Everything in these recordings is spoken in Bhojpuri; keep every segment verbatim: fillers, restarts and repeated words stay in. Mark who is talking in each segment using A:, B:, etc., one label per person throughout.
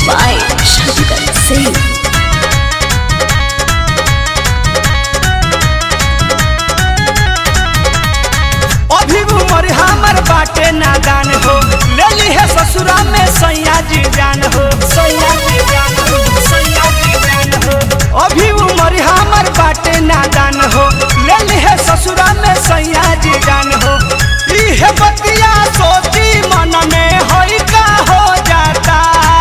A: by Shankar Singh।
B: अभी उमर हमर बाटे नादान हो, ले ली है ससुरा में सैया जी जान हो, सैया जी जान हो, सैया जी जान हो। अभी उमर हमर बाटे नादान हो, ले ली है ससुरा में सैया जी जान हो। इहे बतिया सोची मन में होई का हो जाता,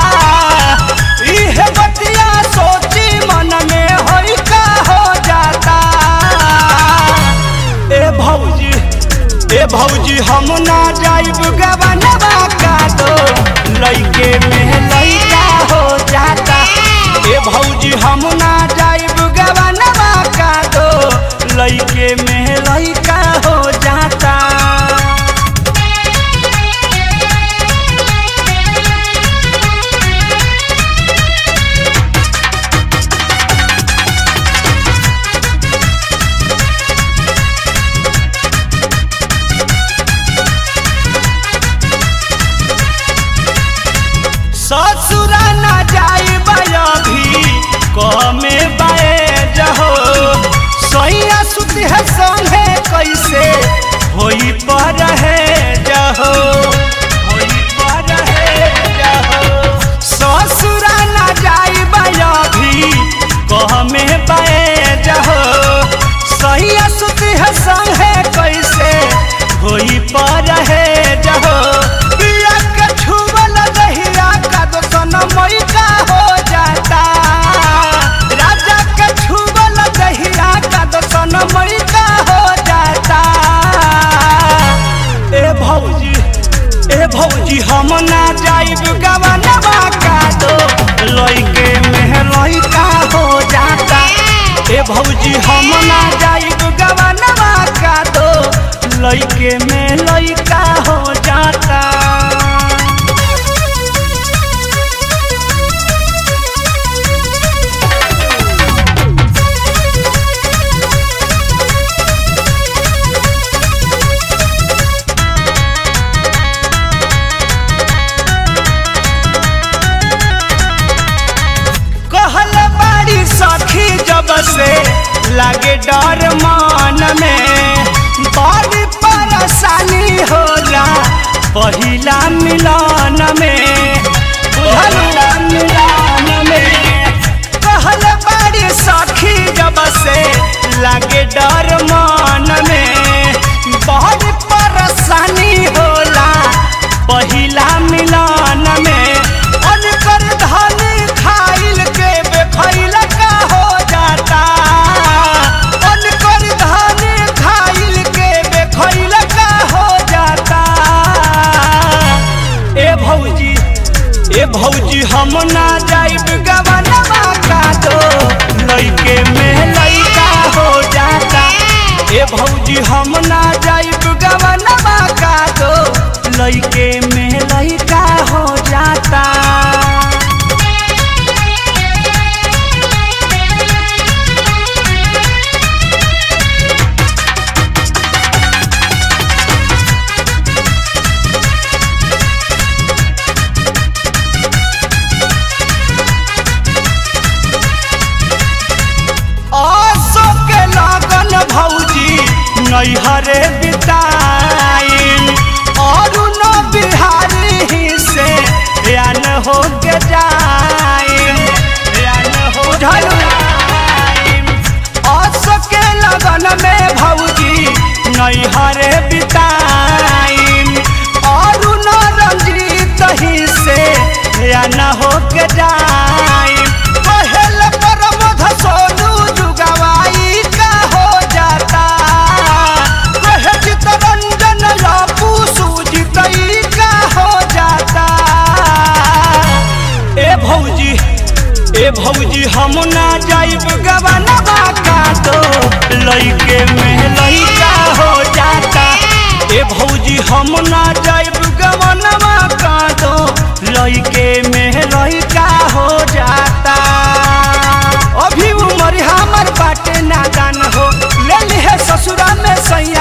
B: इहे बतिया सोची मन में होई का हो जाता। ए भौजी ए भौजी हम ना जाइब गवनवा का दो, लइके में लइका हो जाता। ए भौजी हम ना जाइब गवनवा का दो, लइके में लइका हो जाता। ससुरा ना जाइब अभी कमे बाए जहो, सैया सुत है संगे कैसे होई पर है जहो, होई पर है जहो। ससुरा ना जाइब अभी कमे बाए जहो, सैया सुत है संगे कैसे होई पर है जहो। मई का हो जाता, राजा के छुबल दहिया का दोसन मई का हो जाता। ए भौजी ए भौजी हम ना जाइब गवनवा का दो, लइके में लइका हो जाता। ए भौजी हम ना जाइब गवनवा का दो, लइके में लइका हो जाता। सखी जब से लागे डर मन में, बड़ी परेशानी होला पहिला मिलन में, पहिला मिलन में। कहल बड़ी सखी जब से लागे डर मन में, बड़ी परेशानी होला पहिला मिलन में। अनकर धनी खाइल के बेखैल का हो जाता, अनकर धनी खाइल के बेखैल का हो जाता। ए भौजी ए भौजी हम ना जाइब गवनवा का दो, लइके में लइका हो जाता। ए भौजी हम ना जाइब गवनवा का दो, लइके में लइका हो जाता। भौजी नैहरे बिताइन और न बिहारी से यान हो के जाइन, यान हो जाइन। असो के लगन में भौजी नैहरे बिताइन और न रंजीत ही से यान हो के जाइन। पहल परमध सोनू जुगवाई का हो जाता, रंजन लापू सूजितई का हो जाता। ए भौजी ए भौजी हम ना जाइब गवनवा का दो, लइके में लइका हो जाता। ए भौजी हम ना जाइब गवनवा का दो, लइके में लइका हो जाता। अभी उमर हमर बाटे नादान हो, ले ली है ससुरा में सैया